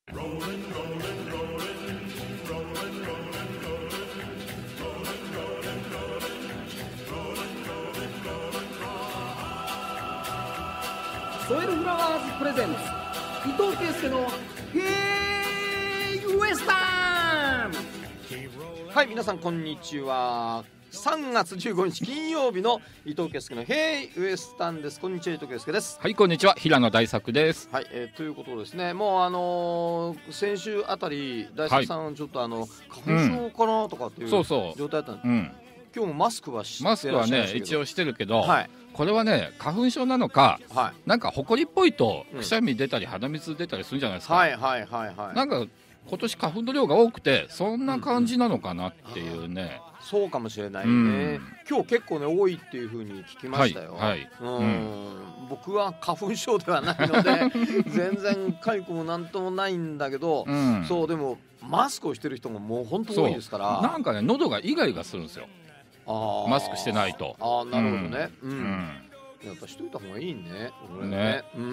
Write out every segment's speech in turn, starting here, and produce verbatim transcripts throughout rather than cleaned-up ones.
ソエルフラワーズプレゼンツ伊藤圭介のヘイウエスタン。はい、皆さんこんにちは。さんがつじゅうごにち金曜日の伊藤圭介のヘイウエスタンです。こんにちは、伊藤圭介です。 はい、こんにちは、平野大作です。 はい、えー、ということですね。もうあのー、先週あたり大作さん、はい、ちょっとあの花粉症かなとかっていう状態だったんで、うん、今日もマスクはしてらっしゃいましたけど、 マスクはね一応してるけど、 はい、 これはね花粉症なのか、 はい、 なんかほこりっぽいとくしゃみ出たり鼻水出たりするんじゃないですか、 はいはいはいはい、 なんか今年花粉の量が多くてそんな感じなのかなっていうね、 うんうん、そうかもしれないね、うん、今日結構ね多いっていう風に聞きましたよ、 はいはい、 うんうん、僕は花粉症ではないので全然痒くもなんともないんだけど、うん、そうでもマスクをしてる人ももう本当多いですから、 なんかね喉がイガイガするんですよ、あマスクしてないと。 あ、なるほどね、うんうん、やっぱしといた方がいいね、俺ね、ね、うん、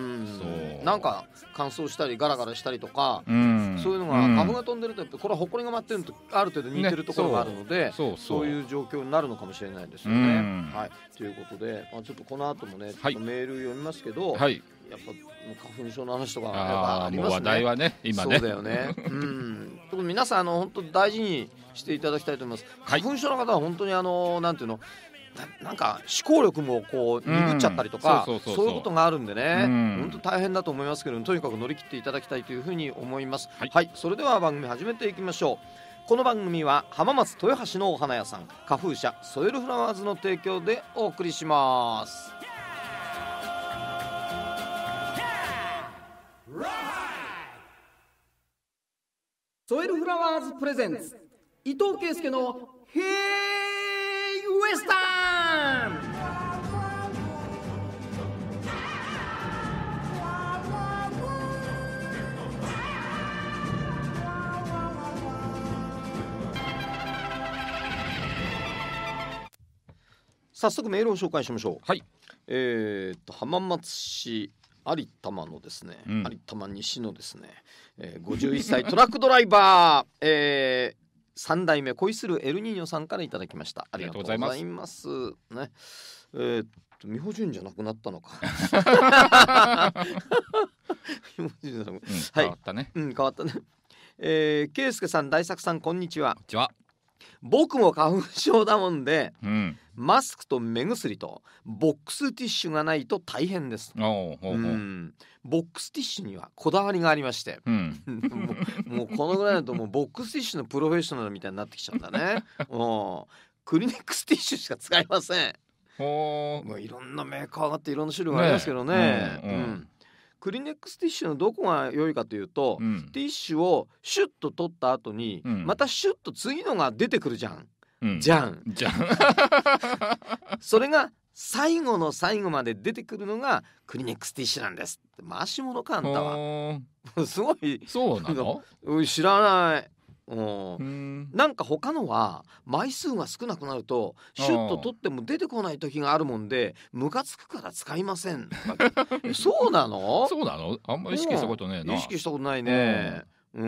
そうなんか乾燥したりガラガラしたりとか、うん、そういうのが、うん、花粉が飛んでるとやっぱこれは埃が舞ってるのとある程度似てるところがあるので、ね、そう、そう、そういう状況になるのかもしれないですよね、うん、はい、ということで、まあ、ちょっとこの後もね、はい、メール読みますけど、はい、やっぱ花粉症の話とかやっぱありますね。 もう話題はね今ね、 そうだよね、うん、特に皆さんあの本当大事にしていただきたいと思います。花粉症の方は本当にあのなんていうのな、なんか思考力もこう鈍っちゃったりとか、そういうことがあるんでね、本当大変だと思いますけど、とにかく乗り切っていただきたいというふうに思います。はい、はい、それでは番組始めていきましょう。この番組は浜松豊橋のお花屋さん花風社ソエルフラワーズの提供でお送りします。ソエルフラワーズプレゼンツ伊藤圭介のヘイウエスタン。早速メールを紹介しましょう。はい、えー、っと浜松市有多摩のですね、うん、有多摩西のですね、えー、ごじゅういっさいトラックドライバー、えー、さん代目恋するエルニーニョさんからいただきました。ありがとうございますね。えー、っと美穂順じゃなくなったのか美穂順じゃなく、うん、変わったね、うん、変わったね。えー、圭介さん大作さんこんにちは。こんにちは。僕も花粉症だもんで、うん、マスクと目薬とボックスティッシュがないと大変です。おうほうほう、うん、ボックスティッシュにはこだわりがありまして、うん、も, うもうこのぐらいだともうボックスティッシュのプロフェッショナルみたいになってきちゃうんだねもうクリネックスティッシュしか使いません。もういろんなメーカーがあっていろんな種類がありますけどね、ね、うんうん、クリネックスティッシュのどこが良いかというと、うん、ティッシュをシュッと取った後に、うん、またシュッと次のが出てくるじゃん、うん、じゃんじゃんそれが最後の最後まで出てくるのがクリネックスティッシュなんです。回し物かあんたはすごい。そうなの知らない。うん、なんか他のは枚数が少なくなるとシュッと取っても出てこない時があるもんでムカつくから使いませんそうなの？そうなの？あんまり意識したことないな。意識したことないね。うん、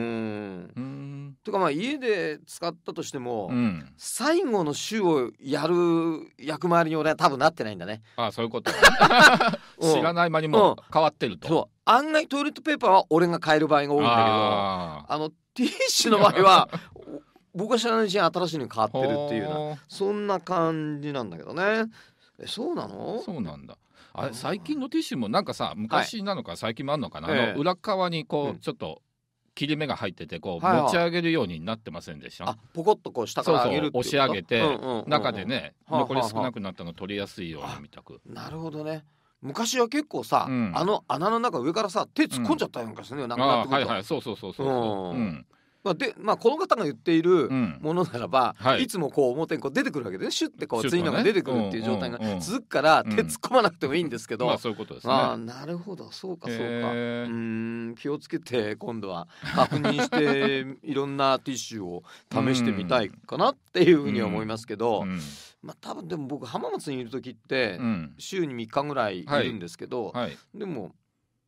うんとかまあ家で使ったとしても、うん、最後の週をやる役回りに俺は多分なってないんだね。ああそういうこと知らない間にも変わってると、うん、そう案外トイレットペーパーは俺が買える場合が多いんだけど、ああのティッシュの場合は僕は知らないうちに新しいのに変わってるっていうようなそんな感じなんだけどね。えそうなの？そうなんだ。あれ最近のティッシュもなんかさ昔なのか最近もあるのかな、はい、あの裏側にこう、うん、ちょっと切り目が入っててこう持ち上げるようになってませんでした？あポコッとこう下から上げるってこと？そうそう押し上げて、うんうんうんうん、中でね残り少なくなったの取りやすいようにみたく。なるほどね。昔は結構さ、うん、あの穴の中上からさ手突っ込んじゃったりなんかしてね、うん、なくなってくると、はいはい、そうそうそうそう、うんうんまあでまあ、この方が言っているものならば、うんはい、いつもこう表にこう出てくるわけで、ね、シュッてこう次のが出てくるっていう状態が続くから手突っ込まなくてもいいんですけど、うんまあ、そういうことですね。あなるほどそうかそうか、うん気をつけて今度は確認していろんなティッシュを試してみたいかなっていうふうには思いますけど、うんうんまあ、多分でも僕浜松にいる時って週にみっかぐらいいるんですけど、はいはい、でも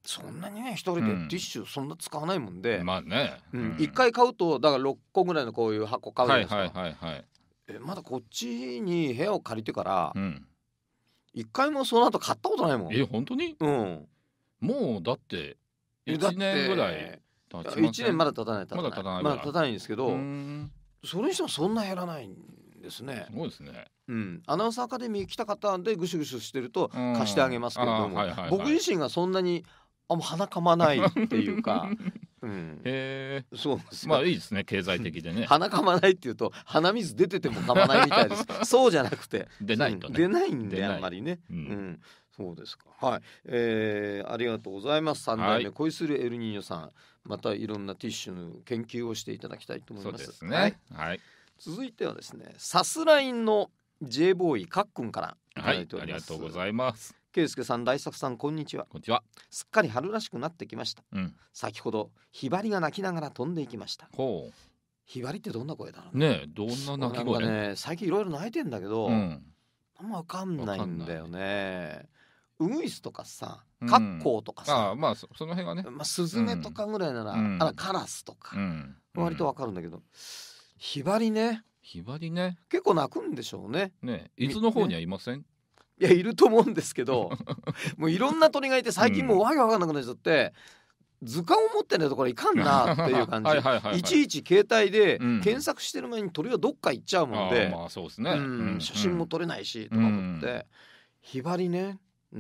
そんなにね一人でティッシュそんな使わないもんで、 うん、まあね、 うん、いっかい買うとだからろっこぐらいのこういう箱買うじゃないですか、 はいはいはいはい、 えまだこっちに部屋を借りてからうん、 いっかいもその後買ったことないもん。 え本当に、 うん、 もうだっていちねんぐらい経ちません？ いちねんまだ経たない経たないまだ経たないまだ経たないんですけど、 んそれにしてもそんな減らないんですね。 すごいですね。 うん、アナウンサーアカデミー来た方でぐしゅぐしゅしてると貸してあげますけれども、 はいはいはい、 僕自身がそんなにあんま鼻かまないっていうかうん、 へえ、 そうですよ。 まあいいですね、経済的でね。 鼻かまないっていうと鼻水出ててもかまないみたいですそうじゃなくて出ないとね、 うん、出ないんであんまりね、 うん、うん、 そうですか。はい、えー、ありがとうございます。さん代目、はい、恋するエルニーニョさん、またいろんなティッシュの研究をしていただきたいと思います。 そうですね、 はいはい、 続いてはですね、さすらいの J ボーイかっくんからいただいております。 はい、ありがとうございます。 圭介さん、大作さん、こんにちは。 こんにちは。 すっかり春らしくなってきました、 うん、 先ほどひばりが鳴きながら飛んでいきました。 ほう、 ひばりってどんな声だろうね。ねえ、どんな鳴き声ね。最近いろいろ鳴いてんだけど、うん、あんま分かんないんだよね。ウグイスとかさ、カッコウとかさ、うん、 あまあ そ, その辺はね、 まあ、スズメとかぐらいなら、うん、あカラスとか、うん、割と分かるんだけど、ひばりね、 ひばりね、 結構鳴くんでしょうね。 ね、伊豆の方にはいません？ね、 いやいると思うんですけどもういろんな鳥がいて最近もうわけわかんなくなっちゃって、うん、図鑑を持ってないところいかんなっていう感じはいはいはい、はい、いちいち携帯で検索してる前に鳥はどっか行っちゃうもんで、 うん、まあそうですね、 うん、写真も撮れないしとか思って、うん、ひばりね、うん、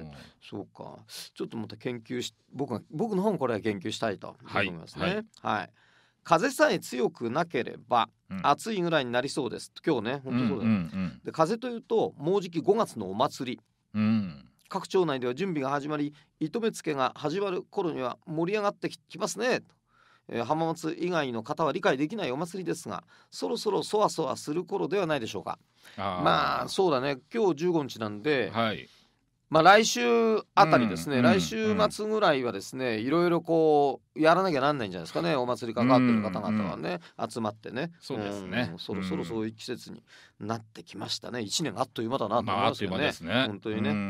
そうか、ちょっとまた研究し僕が僕の方もこれは研究したいと思いますね。はい、はいはい、風さえ強くなければ暑いぐらいになりそうです。今日ね、本当そうだよ、うんうんうん、で風というともうじきごがつのお祭り、うん、各町内では準備が始まり、糸目付けが始まる頃には盛り上がってきますね、えー、浜松以外の方は理解できないお祭りですが、そろそろそわそわする頃ではないでしょうか。あまあそうだね、今日じゅうごにちなんで、はい、まあ、来週あたりですね、うん、来週末ぐらいはですね、いろいろこうやらなきゃなんないんじゃないですかね。お祭り関わってる方々はね、うん、集まってね。 そうですね、 うん、そろそろそういう季節になってきましたね。いちねんあっという間だなと思いますよね、まあ、あっという間ですね、本当にね、うんうん、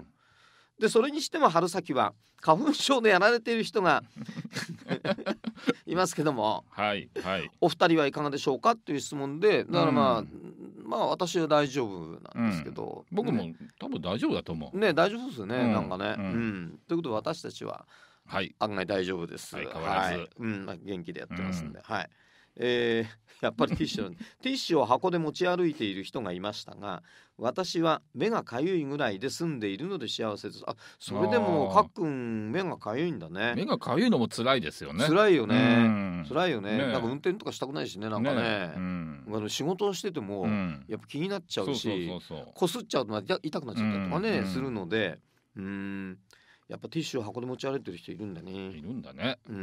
でそれにしても春先は花粉症でやられている人がいますけども、 はいはい、 お二人はいかがでしょうかという質問で、だからまあ、うんまあ私は大丈夫なんですけど、 うん、僕も多分大丈夫だと思うね。大丈夫ですよね、うん、なんかね、うんうん、ということで私たちは案外大丈夫です、はい、 変わらず、 はい、うんまあ、元気でやってますんで、うん、はい、えー、やっぱりティッシュティッシュを箱で持ち歩いている人がいましたが、私は目がかゆいぐらいで済んでいるので幸せです。あ、それでもかっくん目がかゆいんだね。 目がかゆいのも辛いですよね。 辛いよね、うん、辛いよ ね, ねなんか運転とかしたくないしね、なんか ね, ね、うん、あの仕事をしててもやっぱ気になっちゃうし、こすっちゃうと痛くなっちゃったりとかね、うん、するので、うーんやっぱティッシュを箱で持ち歩いてる人いるんだね。 いるんだね。 うん、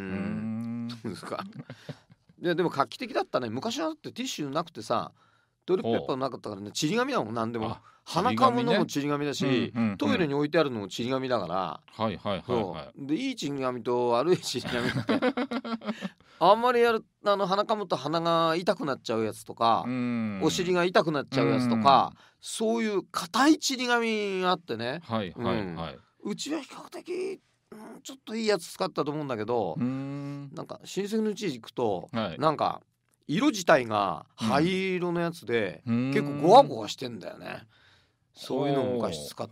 そうですか。いやでも画期的だったね。昔はだってティッシュなくてさ、トイレットペーパーなかったからね、ちり紙だもん。何でも鼻かむのもちり紙だし、うんうんうん、トイレに置いてあるのもちり紙だから、 はいはいはい、はい、 でいいちり紙と悪いちり紙ってあんまりやるあの鼻かむと鼻が痛くなっちゃうやつとか、お尻が痛くなっちゃうやつとか、そういう硬いちり紙があってね、 はいはいはい、 うん、うちは比較的うん、ちょっといいやつ使ったと思うんだけど、うーんなんか親戚のうち行くと、はい、なんか色自体が灰色のやつで、うん、結構ゴワゴワしてんだよね。そういうのを昔使って、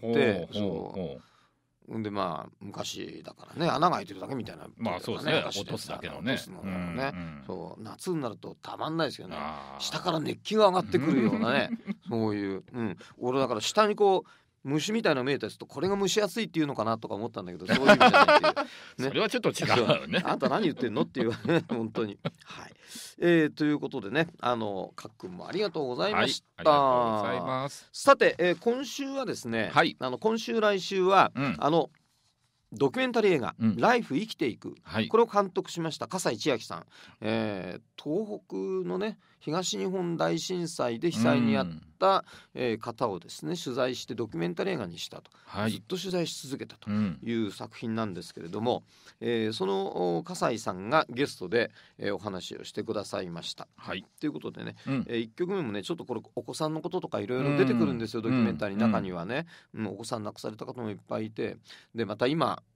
そうでまあ昔だからね、穴が開いてるだけみたいな、ね、 まあそうですね、落とすだけのね、 落とすのだろうね、うんうん、そう夏になるとたまんないですよね。下から熱気が上がってくるようなねそういう、うん、俺だから下にこう虫みたいな見えたやつと、これが蒸しやすいっていうのかなとか思ったんだけど、そういう意味じゃないっていう、 ね、それはちょっと違うよね。 あんた何言ってんのっていうね本当に、はい、えー、ということでね、あのかっくんもありがとうございました、はい、ありがとうございます。さて、えー、今週はですね、はい、あの今週来週は、うん、あのドキュメンタリー映画、うん、ライフ生きていく、はい、これを監督しました笠井千秋さん、えー、東北のね東日本大震災で被災に遭った、えー、方をですね取材してドキュメンタリー映画にしたと、はい、ずっと取材し続けたという作品なんですけれども、うんえー、その笠井さんがゲストで、えー、お話をしてくださいました、はい、ということでね、うんえー、いっきょくめもねちょっとこれお子さんのこととかいろいろ出てくるんですよ、うん、ドキュメンタリーの中にはね、うんうん、お子さん亡くされた方もいっぱいいて、でまた今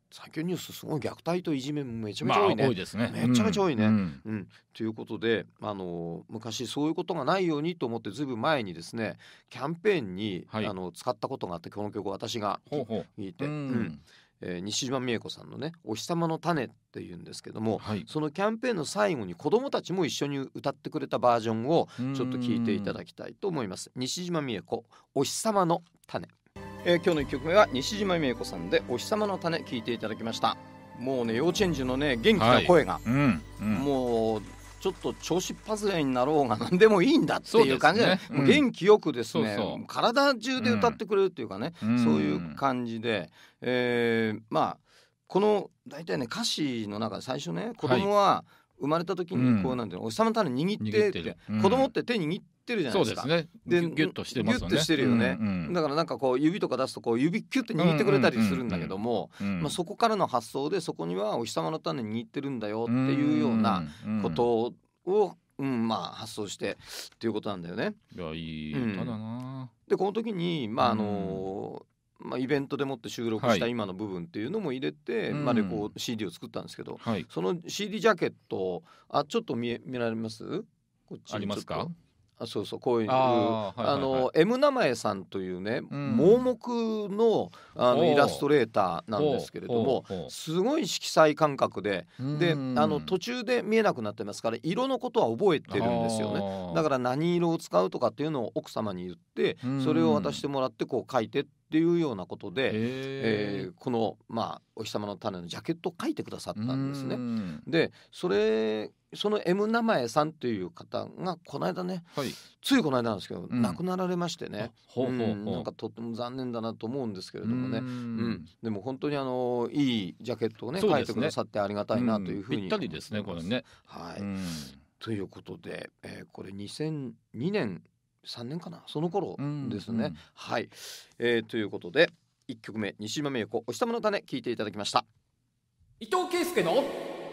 最近ニュースすごい虐待といじめめちゃめちゃ多いね、 まあ、多いですね。 めちゃめちゃ多いね、 うんうん、ということであの昔そういうことがないようにと思ってずいぶん前にですねキャンペーンに、はい、あの使ったことがあって、この曲を私が聴いて、うんうんえー、西島美恵子さんのねお日様の種っていうんですけども、はい、そのキャンペーンの最後に子どもたちも一緒に歌ってくれたバージョンをちょっと聞いていただきたいと思います。西島美恵子お日様の種、えー、今日のいっきょくめは西島美恵子さんでお日様の種聞いていただきました。もうね幼稚園児のね元気な声が、はいうんうん、もうちょっと調子っぱずれになろうが何でもいいんだっていう感じで、ねうん、もう元気よくですねそうそう体中で歌ってくれるっていうかね、うん、そういう感じで、えー、まあこの大体ね歌詞の中で最初ね子供は生まれた時にこうなんていうの、お日様の種握ってって、うん、子供って手握ってるじゃないですか。 そうですね。でギュッとしてますよね。 ギュッとしてるよね、うんうん、だからなんかこう指とか出すとこう指キュッて握ってくれたりするんだけども、まあ、そこからの発想でそこにはお日様の種握ってるんだよっていうようなことを、うんまあ、発想してっていうことなんだよね。 いやいい歌だな、 うん、でこの時にまああのまあ、イベントでもって収録した今の部分っていうのも入れて、はいまあ、レコード シーディー を作ったんですけど、はい、その シーディー ジャケットあちょっと 見, 見られますこっちありますか。 あそうそうこういうあ、はいはいはい、あの M 名前さんというね、うん、盲目 の, あのイラストレーターなんですけれどもすごい色彩感覚で、であの途中で見えなくなってますから色のことは覚えてるんですよね。だから何色を使うとかっていうのを奥様に言ってそれを渡してもらってこう書いてっていうようなことで、えー、この、まあ、お日様の種のジャケットを書いてくださったんですね。でそれその M 名前さんという方がこの間ね、はい、ついこの間なんですけど、うん、亡くなられましてね、ほうほうほう、うん、なんかとっても残念だなと思うんですけれどもね、うん、うん、でも本当にあのいいジャケットをね、ね書いてくださってありがたいなというふうに、 うん、ぴったりですねこれね。 はい、うん、ということで、えー、これにせんにねんさんねんかなその頃ですね、うんうん、はい、えー、ということでいっきょくめ西島美恵子お日様の種聞いていただきました。 伊藤圭介のヘ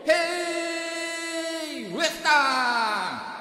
イウエスタン。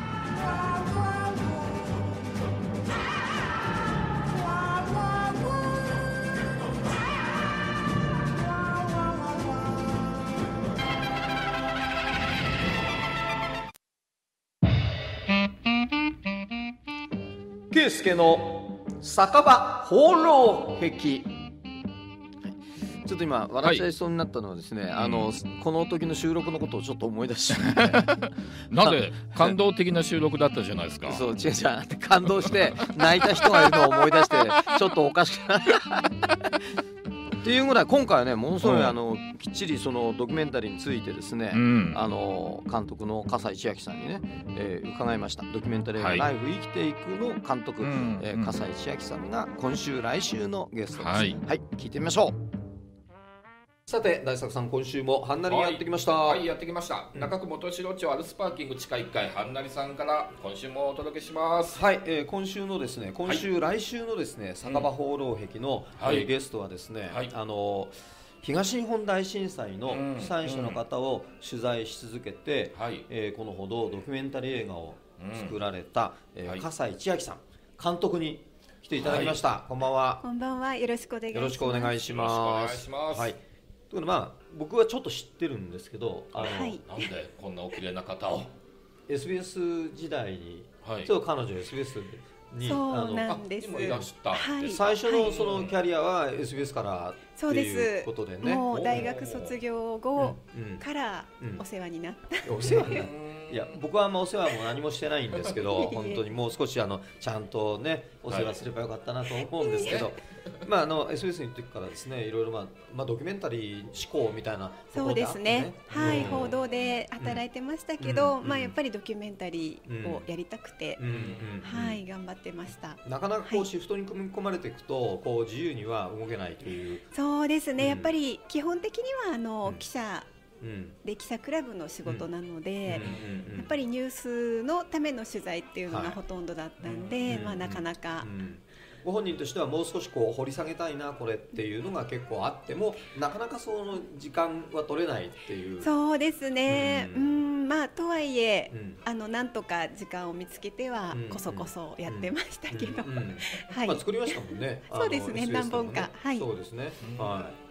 圭介の酒場放浪壁。ちょっと今笑っちゃいそうになったのはですね、はい、あのこの時の収録のことをちょっと思い出しちゃってなぜ感動的な収録だったじゃないですか。 そう違う違う感動して泣いた人がいるのを思い出してちょっとおかしくなっていうぐらい今回はねものすごいあのきっちりそのドキュメンタリーについてですね、うん、あの監督の笠井千秋さんにね、えー、伺いました。ドキュメンタリー映画ライフ生きていくの監督、はいえー、笠井千秋さんが今週来週のゲストです。はい、はい、聞いてみましょう。さて大作さん今週もはんなりにやってきました。 はい、はい、やってきました、うん、中区元城町アルスパーキング地下いっかいはんなりさんから今週もお届けします。 はい、えー、今週のですね今週、はい、来週のですね酒場放浪壁の、うんはいえー、ゲストはですね、はい、あの東日本大震災の被災者の方を取材し続けて、うんうんえー、このほどドキュメンタリー映画を作られた、うんえー、笠井千秋さん監督に来ていただきました、はい、こんばんは。 こんばんは、よろしくお願いします。 よろしくお願いします。はい、というのはまあ僕はちょっと知ってるんですけどあの、はい、 なんでこんなお綺麗な方をエスビーエス 時代に、はい、ちょっと彼女 エスビーエス にそうなんです。 今いらした、 はい、最初のそのキャリアは エスビーエス からっていうことでね。 もう大学卒業後からお世話になった、 うんうん、お世話になったいや僕はあんまお世話も何もしてないんですけど本当にもう少しあのちゃんとねお世話すればよかったなと思うんですけど、はい、まああの エスビーエス に行ってからですねいろいろまあ、まあ、ドキュメンタリー志向みたいなところであって、ね、 そうですね、はい、報道で働いてましたけど、うんまあ、やっぱりドキュメンタリーをやりたくて、うんはい、頑張ってました。 なかなかこうシフトに組み込まれていくとこう自由には動けないという。 そうですね、うん、やっぱり基本的にはあの、うん、記者で記者クラブの仕事なので、やっぱりニュースのための取材っていうのがほとんどだったんで、はいまあ、なかなか、うん、 ご本人としてはもう少しこう掘り下げたいなこれっていうのが結構あってもなかなかその時間は取れないっていう。 そうですね、うん、うんまあとはいえ、うん、あのなんとか時間を見つけてはこそこそやってましたけど、 はい、まあ、作りましたもんねそうですね、何本か、はい、 そうですね、うん、はい。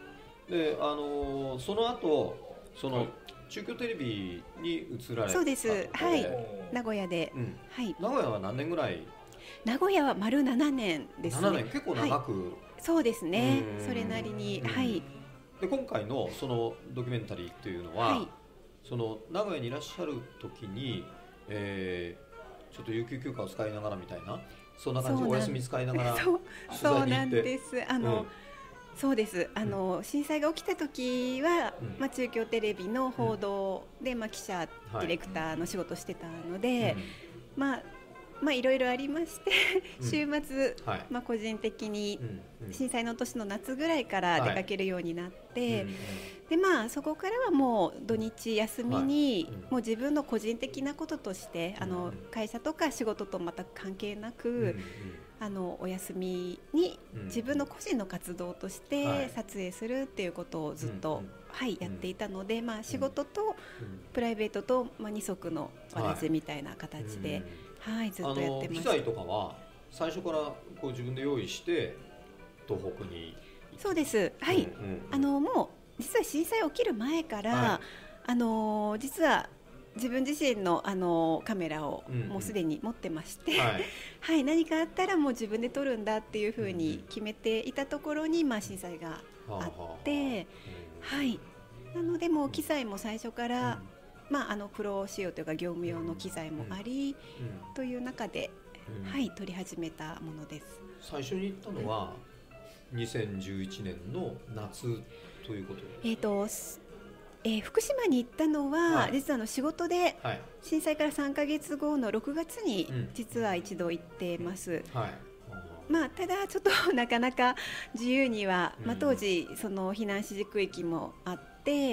であのー、その後その中京テレビに移られた。 そうです、はい、名古屋で、うん、はい。 名古屋は何年ぐらい？ 名古屋は丸ななねんですね。 ななねん、結構長く、はい、 そうですね、それなりに、はい。 で今回のそのドキュメンタリーっていうのは、はい、その名古屋にいらっしゃる時に、えー、ちょっと有給休暇を使いながらみたいな、そんな感じでお休み使いながら取材に行って。 そうなんです。あの、うん、そうです。あの、うん、震災が起きた時は、うん、まあ、中京テレビの報道で、うん、まあ、記者、ディレクターの仕事をしてたので、うん、まあまあいろいろありまして週末、うん、はい、まあ、個人的に震災の年の夏ぐらいから出かけるようになって、はい、でまあそこからはもう土日休みに、はい、もう自分の個人的なこととして、あの会社とか仕事と全く関係なく、うん、あのお休みに自分の個人の活動として撮影するっていうことをずっと、はい、やっていたので、まあ、仕事とプライベートと、まあ、二足のわらじみたいな形で、はいはい、ずっとやってます。 機材とかは最初からこう自分で用意して東北に。 そうです、はい、うんうんうん、あのもう実は震災起きる前から、はい、あの実は自分自身の、あのカメラをもうすでに持ってまして、うんうん、はいはい、何かあったらもう自分で撮るんだっていうふうに決めていたところに、まあ、震災があって、うん、はい、なのでもう機材も最初から、うん、まあ、あのプロ仕様というか業務用の機材もあり、うん、という中で、うん、はい、撮り始めたものです。 最初に行ったのはにせんじゅういちねんの夏ということで、 えーとえー、福島に行ったのは、はい、実はあの仕事で、はい、震災からさんかげつごのろくがつに実は一度行ってます、うん、はい、まあ、ただちょっとなかなか自由には、まあ、当時その避難指示区域もあって、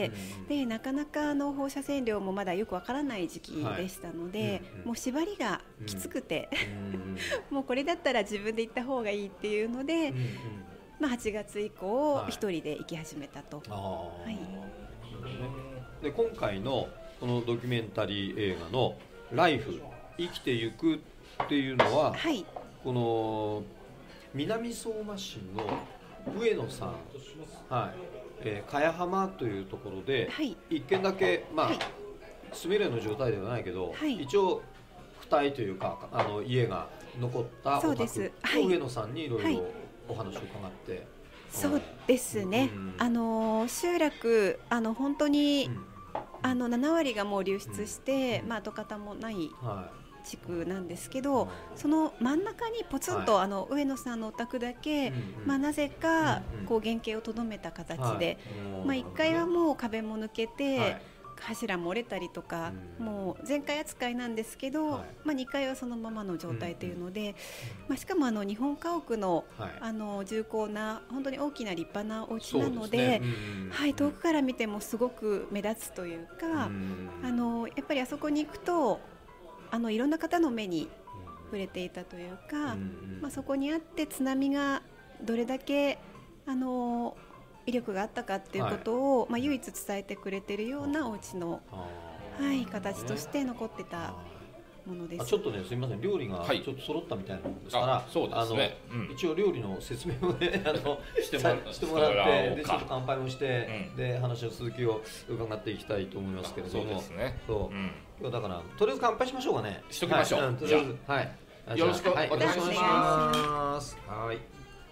うん、でなかなかの放射線量もまだよくわからない時期でしたので、はい、もう縛りがきつくて、うん、もうこれだったら自分で行った方がいいっていうので、うんうん、まあ、はちがつ以降一人で行き始めたと、はい、 で今回のこのドキュメンタリー映画のライフ生きてゆくっていうのは、はい、この南相馬市の上野さん、はい、えー、茅浜というところで、はい、一軒だけ、まあ、はい、住めるような状態ではないけど、はい、一応付帯というかあの家が残ったお宅と上野さんにいろいろお話を伺って、 そうですね、うん、あの集落あの本当に、うん、あのななわりがもう流出して、うん、まあ、跡形もない地区なんですけど、はい、その真ん中にポツンと、はい、あの上野さんのお宅だけ、うんうん、まあ、なぜかこう原型をとどめた形で、はい、まあ、いっかいはもう壁も抜けて、はい、柱も折れたりとか、うん、もう全壊扱いなんですけど、はい、まあ、にかいはそのままの状態というので、うんうん、まあ、しかもあの日本家屋 の、はい、あの重厚な本当に大きな立派なお家なの で, で、ね、うんうん、はい、遠くから見てもすごく目立つというか、うん、あのやっぱりあそこに行くとあのいろんな方の目に触れていたというか、うんうん、まあ、そこにあって津波がどれだけあの威力があったかっていうことを、はい、まあ、唯一伝えてくれているようなお家の、はい、形として残ってたものです。 あ、ちょっとね、すみません、料理がちょっと揃ったみたいなものですから、はい、 そうですね、 あの、うん、一応料理の説明をねあのしてもらしてもらってでちょっと乾杯もして、うん、で話の続きを伺っていきたいと思いますけれども、 そうですね、 そう、うん、今日だからとりあえず乾杯しましょうかね。 しときましょう、はい、うん、 とりあえず、はい、 よろしくお願いします。 はい、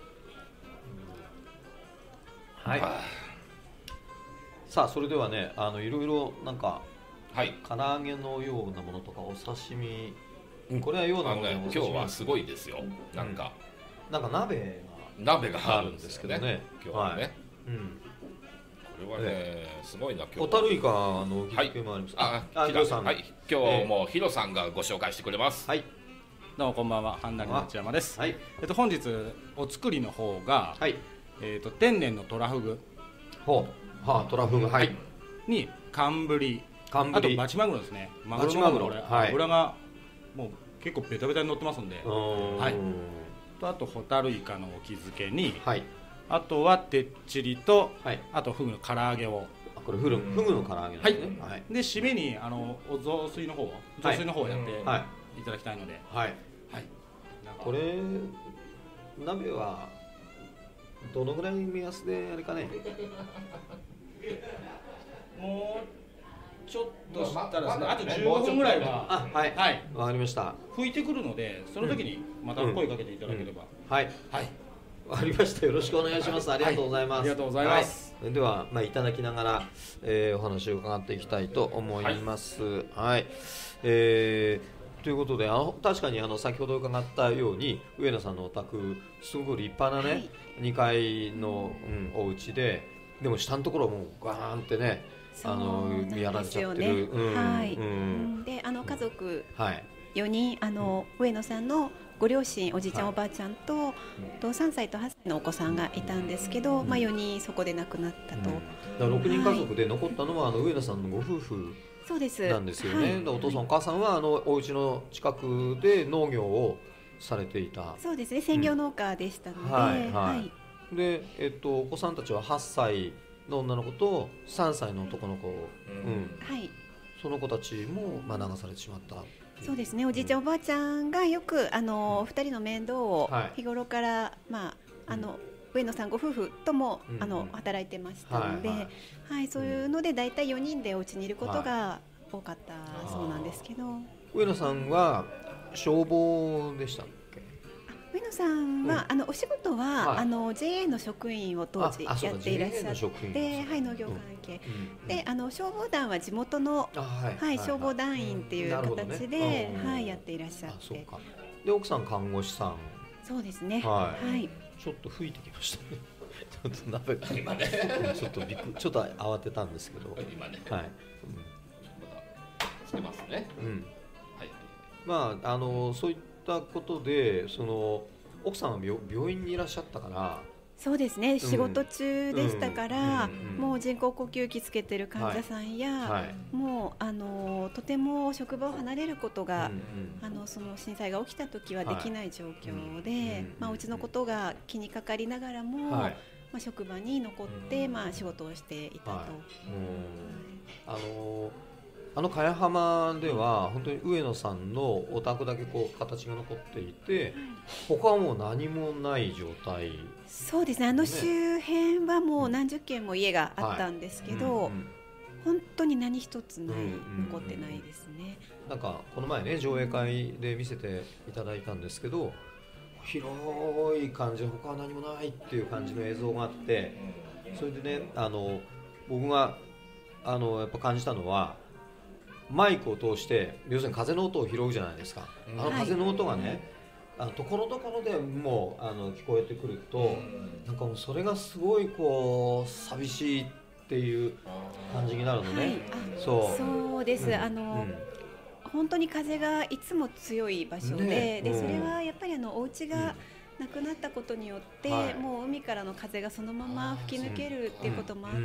はい、さあそれではね、あのいろいろなんか、はい、唐揚げのようなものとかお刺身、うん、これはようなもので、 ね、今日はすごいですよ、なんか、 うん、なんか鍋が鍋があるんですけどね、今日はね、はい、うん、これはね、すごいな。今日ホタルイカのギフもあります。 はい、あ、ヒロさん、はい、今日もヒロさんがご紹介してくれます。 はい、どうもこんばんは、半成町山です。はい、えっと本日お作りの方が、はい、えっと天然のトラフグ、 ほう、はあ、トラフグ、はい、 に寒ぶり、寒ぶり、あとバチマグロですね。マグロのマグロ、はい、油がもう結構ベタベタに乗ってますんで、はい。とあとホタルイカのお気づけに、はい、あとはてっちりと、はい、あとフグの唐揚げを、 あ、これフグフグの唐揚げですね。 はい。で締めにあのお雑炊の方を雑炊の方をやっていただきたいので、はい。はい。 これ鍋はどのぐらい目安であれかね。 もうちょっとしたらですね、あとじゅうごふんぐらいは、 あ、はい、はい、わかりました。 吹いてくるので、その時にまた声かけていただければ、 うんうん、はい、はい、わかりました。よろしくお願いします。ありがとうございます。はい、 ありがとうございます。 はい、では、まあ、いただきながら、えー、お話を伺っていきたいと思います。はい、はい、えー、ということで、あの確かにあの先ほど伺ったように上野さんのお宅すごく立派なね、はい、にかいの、うん、お家で、でも下のところもガーンってね、あのやられちゃってる。 はい。で、あの家族よにん、あの上野さんのご両親、おじいちゃん、はい、おばあちゃんと、とさんさいとはっさいのお子さんがいたんですけど、うん、まあよにんそこで亡くなったと。うん、だからろくにん家族で残ったのは、はい、あの上野さんのご夫婦なんですよね。はい、お父さんお母さんはあのお家の近くで農業をされていた。 そうですね。専業農家でしたので、 はいはいはい、で、えっとお子さんたちははっさいの女の子とさんさいの男の子、うんうん、はい、その子たちも、まあ、流されてしまった。 そうですね。おじいちゃん、うん、おばあちゃんがよくあの、うん、ふたりの面倒を日頃から、はい、まああの、うん、上野さんご夫婦とも、うん、あの働いてましたので、はいはいはい、そういうのでだいたいよにんでお家にいることが多かったそうなんですけど、はい、 上野さんは消防でした。 上野さんは、うん、あのお仕事は、はい、あの ジェーエー の職員を当時やっていらっしゃって、はい、農業関係、うん、で、あの消防団は地元の、はいはい、消防団員っていう形で、ね、はい、やっていらっしゃって、そうか。 で、奥さん看護師さん。 そうですね。 はい。はい、ちょっと吹いてきましたね。ちょっと鍋が今ね、ちょっとびっくちょっと慌てたんですけど、今ね、はい。うん、 つけますね。うん。 はい。まああのそういったことで、その奥さんは 病, 病院にいらっしゃったから。 そうですね、うん、仕事中でしたから、うんうん、もう人工呼吸器つけてる患者さんや、はいはい、もうあのとても職場を離れることが、うんうん、あのその震災が起きた時はできない状況で、はい、まあ、うちのことが気にかかりながらも、はい、まあ、職場に残って、まあ、仕事をしていたと。はい、 あのあの茅浜では本当に上野さんのお宅だけこう形が残っていて、他はもう何もない状態、ね、 そうですね。あの周辺はもう何十軒も家があったんですけど、はい、うんうん、本当に何一つない、うんうんうん、残ってないですね。 なんかこの前ね、上映会で見せていただいたんですけど、広い感じで他は何もないっていう感じの映像があって、それでね、あの僕があのやっぱ感じたのは、マイクを通して要するに風の音を拾うじゃないですか。あの風の音がね、はい、あのところどころでもうあの聞こえてくると、なんかもうそれがすごいこう寂しいっていう感じになるのね。はい、 そうそうです、うん、あの、うん、本当に風がいつも強い場所で、ね、でそれはやっぱりあのお家がなくなったことによって、うん、もう海からの風がそのまま吹き抜けるっていうこともあって、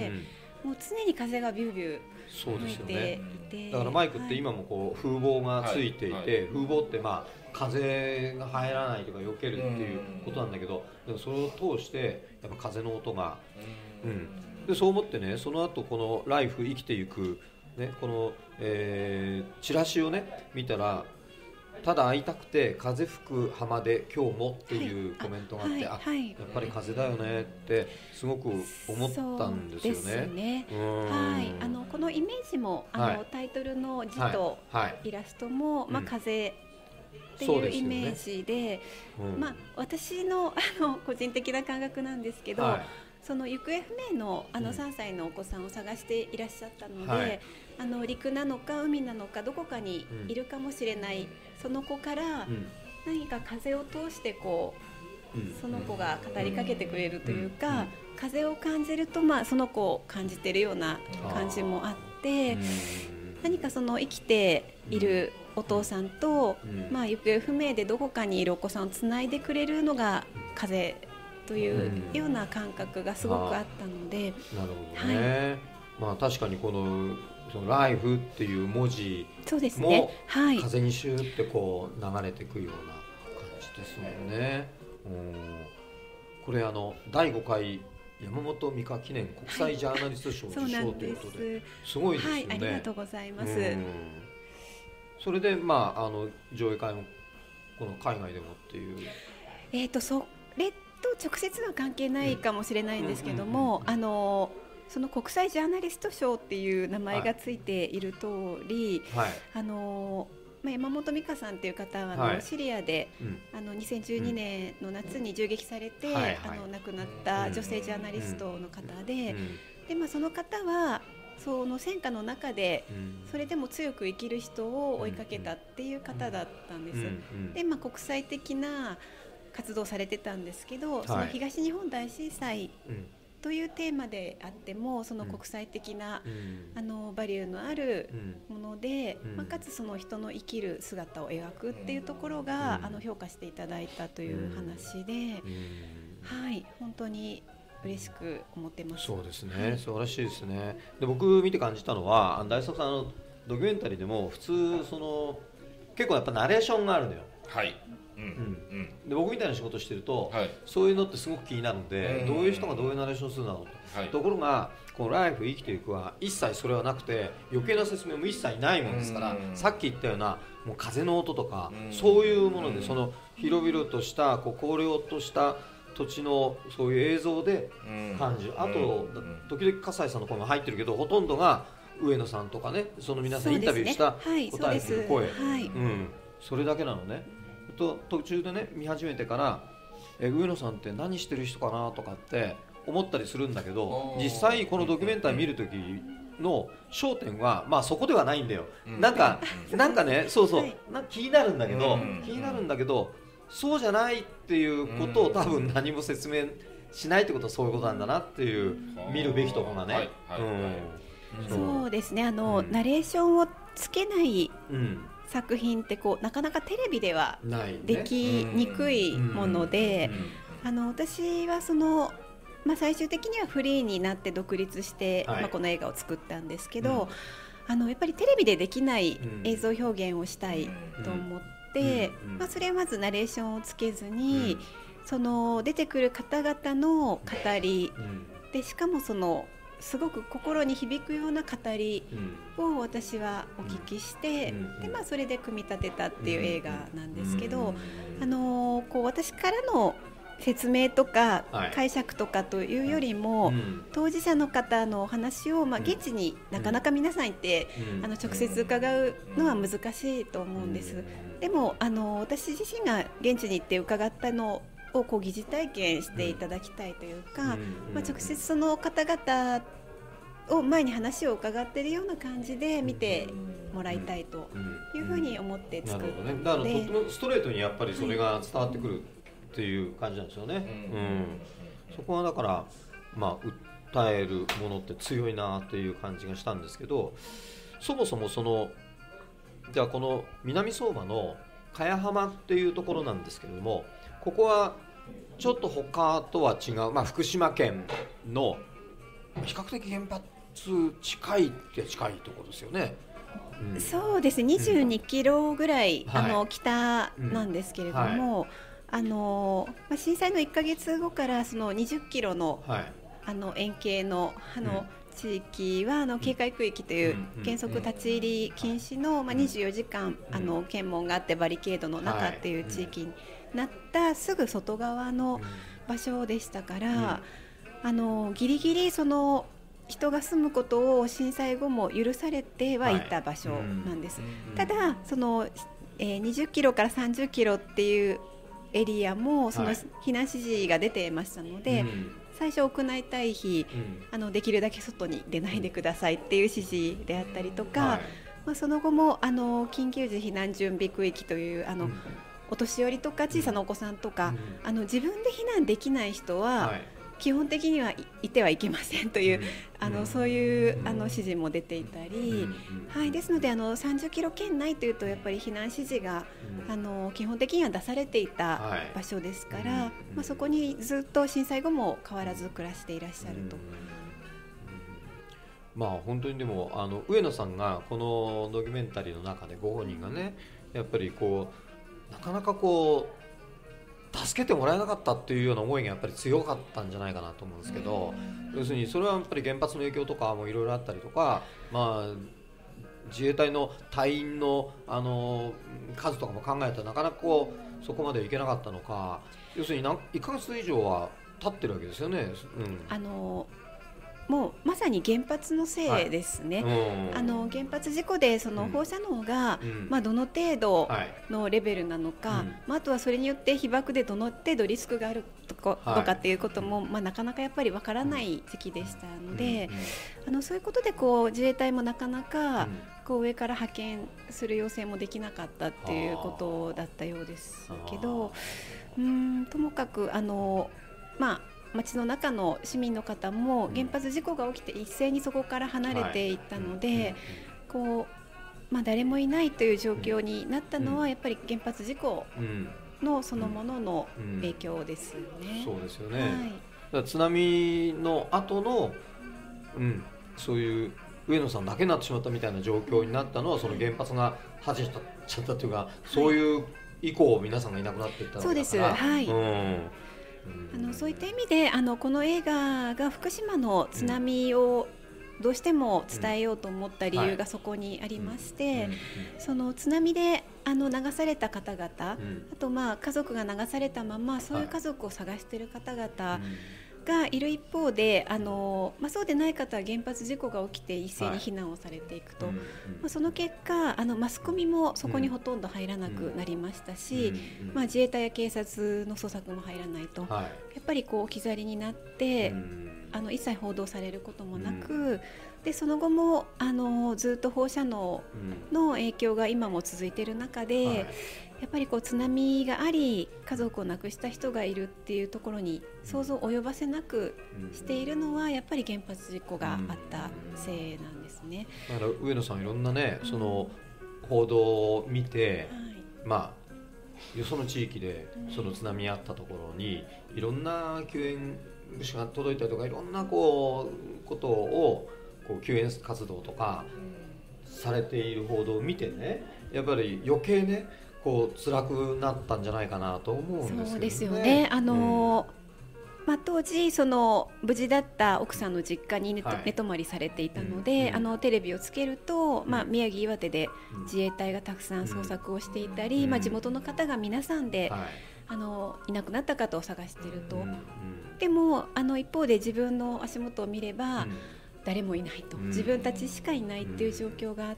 もう常に風がビュービュー吹いていて、 だからマイクって今もこう風防がついていて、はいはい、風防ってまあ風が入らないとか避けるっていうことなんだけど、でもそれを通してやっぱ風の音が、うん、でそう思ってね、その後このライフ生きていく、ね、この、えー、チラシをね見たら、ただ会いたくて風吹く浜で今日もっていうコメントがあって、はい、あ、はい、やっぱり風だよねってすごく思ったんですよね。そうですね。 はい、あのこのイメージもあの、はい、タイトルの字とイラストも、はい、まあ、風っていうイメージで、でね、うん、まあ、私の、あの個人的な感覚なんですけど、はい、その行方不明のあのさんさいのお子さんを探していらっしゃったので、はい、あの陸なのか海なのかどこかにいるかもしれない、うん、その子から何か風を通してこう、うん、その子が語りかけてくれるというか、うんうん、風を感じると、まあ、その子を感じているような感じもあって、何かその生きているお父さんと、まあ、行方不明でどこかにいるお子さんをつないでくれるのが風というような感覚がすごくあったので、 うん、なるほどね、はい、まあ、確かにこのそのライフっていう文字も風にシューってこう流れていくような感じですもんね。うん、これあのだいごかい山本美香記念国際ジャーナリスト賞受賞ということで、はい、すごいですよね。 はい、ありがとうございます。 うん、それでまああの上映会もこの海外でもっていう。 えっとそれと直接は関係ないかもしれないんですけども、あのその国際ジャーナリスト賞っていう名前がついている通り、はい、あのまあ、山本美香さんという方はあの、はい、シリアで、うん、あのにせんじゅうにねんの夏に銃撃されて、うん、あの亡くなった女性ジャーナリストの方で、うん、でまあ、その方はその戦火の中でそれでも強く生きる人を追いかけたっていう方だったんです。で、まあ、国際的な活動されてたんですけど、はい、その東日本大震災というテーマであってもその国際的な、うん、あのバリューのあるもので、うん、まあ、かつその人の生きる姿を描くっていうところが、うん、あの評価していただいたという話で、うん、はい、本当に嬉しく思ってます。 そうですね、はい、素晴らしいですね。で、僕見て感じたのは大作さんのドキュメンタリーでも普通その結構やっぱナレーションがあるのよ。 はい、 うんうん、で僕みたいな仕事してると、はい、そういうのってすごく気になるので、うん、どういう人がどういうナレーションするんだろうと、はい、ところがこのライフ生きていくは一切それはなくて余計な説明も一切ないものですから、うん、さっき言ったようなもう風の音とか、うん、そういうものでその広々としたこう荒涼とした土地のそういう映像で感じる、うん、あと、うん、時々笠井さんの声も入ってるけどほとんどが上野さんとかね、その皆さんインタビューした答えてる声、はい、うん、それだけなのね。と途中でね見始めてからえ上野さんって何してる人かなとかって思ったりするんだけど、実際このドキュメンタリー見るときの焦点はまあそこではないんだよ、うん、なんかなんかね、そうそう、はい、なんか気になるんだけど、うん、気になるんだけどそうじゃないっていうことを多分何も説明しないってことはそういうことなんだなっていう見るべきところがね、 そうですね、あの、うん、ナレーションをつけない作品ってこうなかなかテレビではできにくいもので、あの私はその、まあ、最終的にはフリーになって独立して、はい、まあ、この映画を作ったんですけど、うん、あのやっぱりテレビでできない映像表現をしたいと思って、うんうん、まあ、それはまずナレーションをつけずに、うん、その出てくる方々の語り、うん、でしかもそのすごく心に響くような語りを私はお聞きして、うん、でまあ、それで組み立てたっていう映画なんですけど、あのこう私からの説明とか解釈とかというよりも、はい、当事者の方のお話を、まあ、現地になかなか皆さん行って、うん、あの直接伺うのは難しいと思うんです。でもあの私自身が現地に行って伺ったのをこう疑似体験していただきたいというか、まあ、直接その方々を前に話を伺っているような感じで見てもらいたいというふうに思って作ったので、 ね、だからとてもストレートにやっぱりそれが伝わってくるっていう感じなんですよね、はい、うん、そこはだから、まあ、訴えるものって強いなっていう感じがしたんですけど、そもそもそのじゃあこの南相馬の茅浜っていうところなんですけれども、ここはちょっと他とは違う、まあ、福島県の比較的原発近いって近いところですよね、 うん、そうですね、にじゅうにキロぐらい、うん、あの北なんですけれども、うん、はい、あのまあ、震災のいっかげつごからそのにじゅっキロの、はい、あの円形のあの、うん、地域はあの警戒区域という原則立ち入り禁止の、まあ、にじゅうよじかんあの検問があってバリケードの中っていう地域になったすぐ外側の場所でしたから、あのギリギリその人が住むことを震災後も許されてはいた場所なんです。ただその、えー、にじゅっキロからさんじゅっキロっていうエリアもその避難指示が出ていましたので、最初屋内退避、あのできるだけ外に出ないでくださいっていう指示であったりとか、まあ、その後もあの緊急時避難準備区域というあのお年寄りとか小さなお子さんとか、うん、あの自分で避難できない人は、はい、基本的にはい、いてはいけませんという、うん、あのそういうあの指示も出ていたり、うん、はい、ですのであのさんじゅっキロ圏内というとやっぱり避難指示が、うん、あの基本的には出されていた場所ですから、はい、まあ、そこにずっと震災後も変わらず暮らしていらっしゃると。 まあ、本当にでもあの上野さんがこのドキュメンタリーの中でご本人がね、やっぱりこうなかなかこう助けてもらえなかったっていうような思いがやっぱり強かったんじゃないかなと思うんですけど、要するにそれはやっぱり原発の影響とかもいろいろあったりとか、まあ自衛隊の隊員の、あの数とかも考えたらなかなかこうそこまでいけなかったのか、要するに何いっかげつ以上は経ってるわけですよね。うん、 あのもうまさに原発のせいですね、はい、あの原発事故でその放射能が、うんまあ、どの程度のレベルなのか、はいまあ、あとはそれによって被爆でどの程度リスクがあるとか、はい、とかっていうことも、まあ、なかなかやっぱりわからない時期でしたので、うん、あのそういうことでこう自衛隊もなかなかこう上から派遣する要請もできなかったっていうことだったようですけど、うーんともかくあのまあ街の中の市民の方も原発事故が起きて一斉にそこから離れていったので、はいこうまあ、誰もいないという状況になったのはやっぱり原発事故のそのものの影響ですよね。 そうですよね、はい、だから津波の後の、うん、そういう上野さんだけになってしまったみたいな状況になったのはその原発が始めちゃったというか、そういう以降皆さんがいなくなっていったわけだから。 そうです、はい、うんあのそういった意味であのこの映画が福島の津波をどうしても伝えようと思った理由がそこにありまして、その津波であの流された方々、あとまあ家族が流されたままそういう家族を探している方々がいる一方で、あの、まあ、そうでない方は原発事故が起きて一斉に避難をされていくと、はいまあ、その結果あのマスコミもそこにほとんど入らなくなりましたし、まあ、自衛隊や警察の捜索も入らないと、はい、やっぱりこう置き去りになってあの一切報道されることもなく、でその後もあのずっと放射能の影響が今も続いている中で、はいやっぱりこう津波があり家族を亡くした人がいるっていうところに想像を及ばせなくしているのはやっぱり原発事故があったせいなんですね。 だから上野さんいろんなねその報道を見て、はい、まあよその地域でその津波あったところにいろんな救援物資が届いたりとかいろんなこうことをこう救援活動とかされている報道を見てねやっぱり余計ねこう辛くなったんじゃないかなと思うんですけどね。 そうですよね。あの、うんまあ、当時その無事だった奥さんの実家に寝、はい、寝泊まりされていたので、うん、あのテレビをつけると、まあ、宮城岩手で自衛隊がたくさん捜索をしていたり、うんまあ、地元の方が皆さんで、はい、あのいなくなった方を探していると、うんうん、でもあの一方で自分の足元を見れば、うん、誰もいないと、うん、自分たちしかいないっていう状況があって、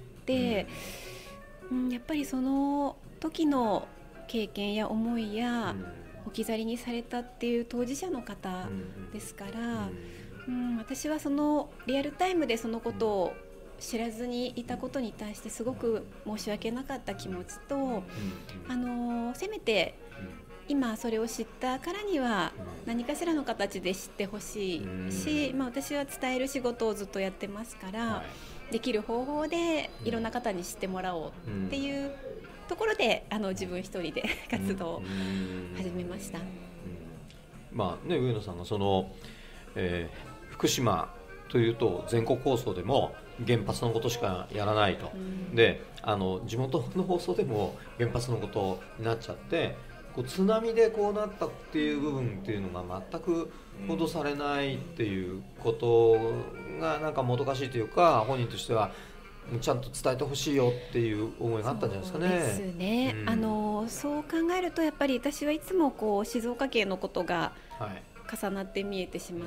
うんうん、やっぱりその時の経験や思いや置き去りにされたっていう当事者の方ですから、うん、私はそのリアルタイムでそのことを知らずにいたことに対してすごく申し訳なかった気持ちと、あのせめて今それを知ったからには何かしらの形で知ってほしいし、まあ、私は伝える仕事をずっとやってますから、できる方法でいろんな方に知ってもらおうっていうところであの自分一人で活動を始めました。うんうんまあね、上野さんがその、えー、福島というと全国放送でも原発のことしかやらないと、うん、であの地元の放送でも原発のことになっちゃってこう津波でこうなったっていう部分っていうのが全く報道されないっていうことがなんかもどかしいというか本人としてはちゃんと伝えてほしいよっていう思いがあったんじゃないですかね。 そうですね、うん、あのそう考えるとやっぱり私はいつもこう静岡県のことが重なって見えてしまって、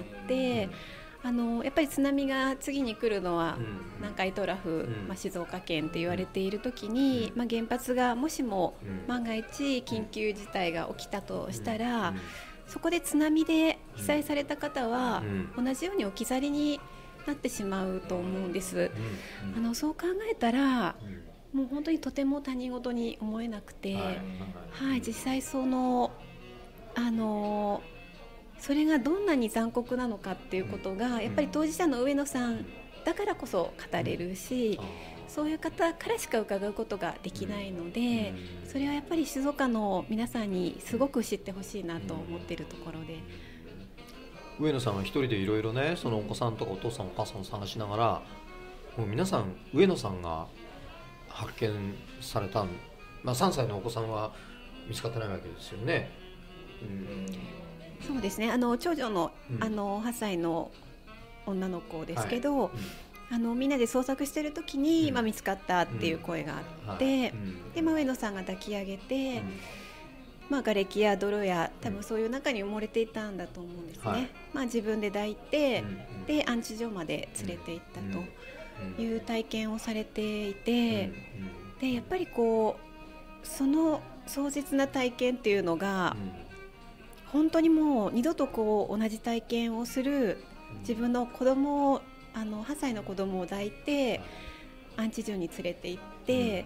はい、あのやっぱり津波が次に来るのは南海トラフ、うんまあ、静岡県って言われている時に、うんまあ、原発がもしも万が一緊急事態が起きたとしたら、うん、そこで津波で被災された方は同じように置き去りになってしまうと思うんです、うんうん、あのそう考えたら、うん、もう本当にとても他人事に思えなくて、はいはい、実際そのあのそれがどんなに残酷なのかっていうことが、うん、やっぱり当事者の上野さんだからこそ語れるし、うん、そういう方からしか伺うことができないので、うん、それはやっぱり静岡の皆さんにすごく知ってほしいなと思っているところで、 上野さんは一人でいろいろねそのお子さんとかお父さんお母さんを探しながらもう皆さん上野さんが発見された、まあ、さんさいのお子さんは見つかってないわけですよね、 うん、そうですねあの長女の、うん、あのはっさいの女の子ですけど、はいうんあのみんなで捜索してる時に、うんまあ、見つかったっていう声があって、うんはいうん、でまあ、上野さんが抱き上げて、うんまあ、瓦礫や泥や多分そういう中に埋もれていたんだと思うんですね、はいまあ、自分で抱いて、うん、で安置所まで連れて行ったという体験をされていて、でやっぱりこうその壮絶な体験っていうのが、うん、本当にもう二度とこう同じ体験をする自分の子供をあのはっさいの子供を抱いて安置所に連れて行って、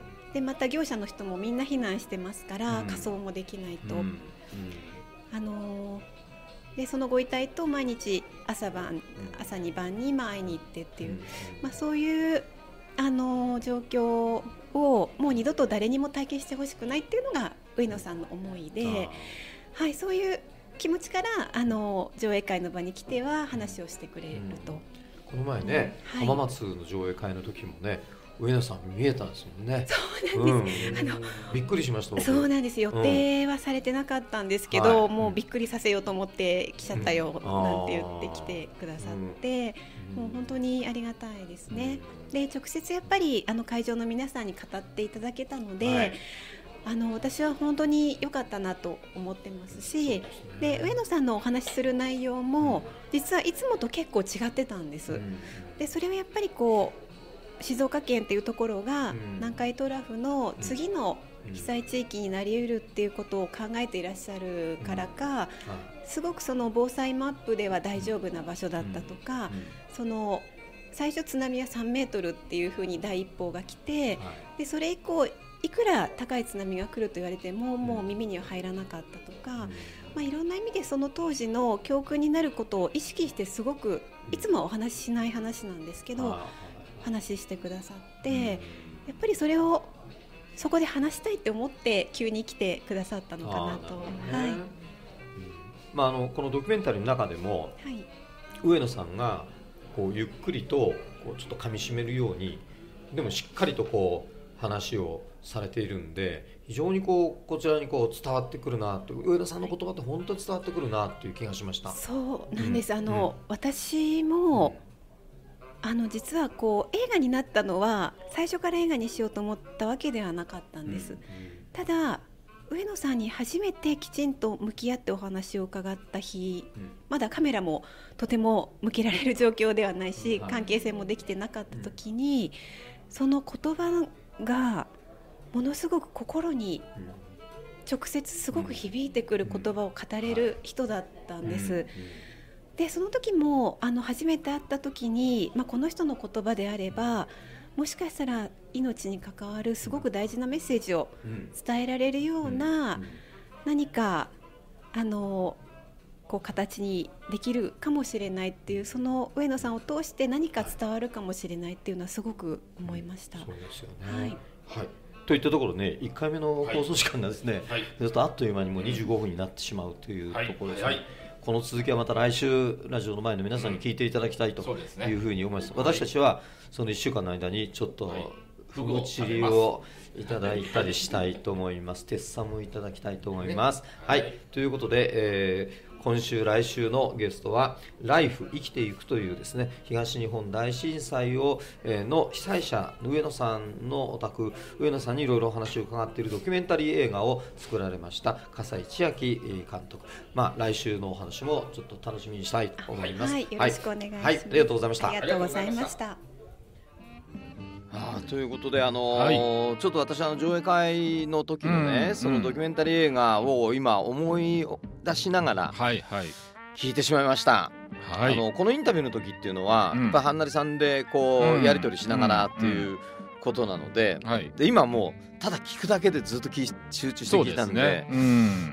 うん、でまた業者の人もみんな避難してますから、うん、火葬もできないと、うんうん、あのでそのご遺体と毎日朝晩朝に晩に会いに行ってっていう、うんまあ、そういうあの状況をもう二度と誰にも体験してほしくないっていうのが上野さんの思いで、はい、そういう気持ちからあの上映会の場に来ては話をしてくれると、うんこの前ね、うんはい、浜松の上映会の時もね上野さん見えたんですもんね。 そうなんです、うん、あのびっくりしました。 そうなんです。予定はされてなかったんですけど、うん、もうびっくりさせようと思って来ちゃったよ、うん、なんて言って来てくださって、うん、もう本当にありがたいですね、うん、で直接やっぱりあの会場の皆さんに語っていただけたので、はいあの私は本当に良かったなと思ってますし、で、ね、上野さんのお話しする内容も、うん、実はいつもと結構違ってたんです、うん、でそれはやっぱりこう静岡県っていうところが、うん、南海トラフの次の被災地域になりうるっていうことを考えていらっしゃるからか、うんうん、すごくその防災マップでは大丈夫な場所だったとか、うんうん、その最初津波はさんメートルっていうふうに第一報が来て、はい、でそれ以降いくら高い津波が来ると言われてももう耳には入らなかったとか、まあ、いろんな意味でその当時の教訓になることを意識してすごくいつもはお話ししない話なんですけど話してくださってやっぱりそれをそこで話したいって思って急に来てくださったのかなと。はいまあ、あのこのドキュメンタリーの中でも、はい、上野さんがこうゆっくりとこうちょっと噛み締めるようにでもしっかりとこう話をされているんで非常にこうこちらにこう伝わってくるなと上田さんの言葉って本当に伝わってくるなという気がしました。 そうなんです、うん、あの、うん、私も、うん、あの実はこう映画になったのは最初から映画にしようと思ったわけではなかったんです、うんうん、ただ上野さんに初めてきちんと向き合ってお話を伺った日、うん、まだカメラもとても向けられる状況ではないし、うん、関係性もできてなかった時に、うん、その言葉がものすごく心に直接すごく響いてくる言葉を語れる人だったんです。でその時もあの初めて会った時に、まあ、この人の言葉であればもしかしたら命に関わるすごく大事なメッセージを伝えられるような何かあのこう形にできるかもしれないっていうその上野さんを通して何か伝わるかもしれないっていうのはすごく思いました。 そうですよね、はいはい、といったところねいっかいめの放送時間がですね、はい、ずっとあっという間にもうにじゅうごふんになってしまうというところですね、はいはい、この続きはまた来週ラジオの前の皆さんに聞いていただきたいというふうに思います、うん、私たちはそのいっしゅうかんの間にちょっとふぐちりをいただいたりしたいと思います。鉄さんもいただきたいと思います、はい、はい、ということで、えー今週来週のゲストはライフ生きていくというですね東日本大震災を、えー、の被災者上野さんのお宅上野さんにいろいろお話を伺っているドキュメンタリー映画を作られました笠井千秋監督、まあ、来週のお話もちょっと楽しみにしたいと思います。 はい、よろしくお願いします、 はいはい、ありがとうございました。 ありがとうございました。 あということで、あのーはい、ちょっと私あの上映会の時のね、うん、そのドキュメンタリー映画を今思い出しながら聞いてしまいました、はい、あのこのインタビューの時っていうのは、うん、やっぱはんなりさんでこう、うん、やり取りしながらっていうことなので、うんうん、で今もうただ聞くだけでずっと集中して聞いたん で, で、ねうん、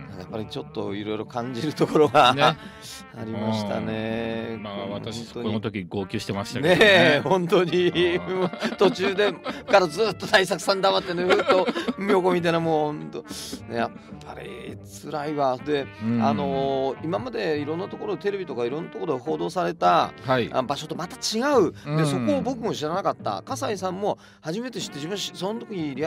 やっぱりちょっといろいろ感じるところが、ね、ありましたね、 うんまあ、私この時号泣してましたけど ね, ね本当に途中でからずっと大作さん黙ってねずっと横見てなもう本当、ね、やっぱり辛いわで、うん、あのー、今までいろんなところテレビとかいろんなところで報道された、はい、場所とまた違うで、うん、そこを僕も知らなかった笠井さんも初めて知って自分その時にリアルタイムで知ら